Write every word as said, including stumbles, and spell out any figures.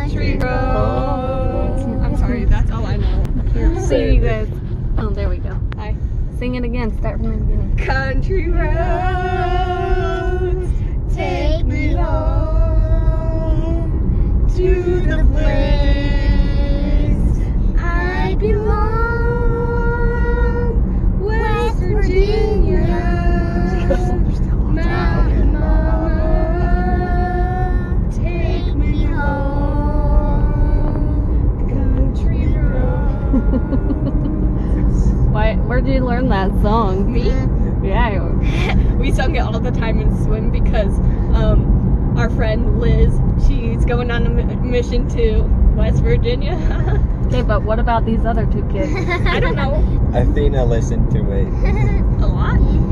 country roads. I'm sorry, that's all I know. Here, see you guys. Oh, there we go. Hi. Sing it again. Start from the beginning. Country roads, take me home to the place I belong, West Virginia. Mountain Mama, take me home, country roads. Why? Where did you learn that song? Me? Yeah. We sung it all the time in swim because um, our friend Liz, she's going on a mi- mission to West Virginia. Okay, but what about these other two kids? I don't know. Athena listened to it. A lot?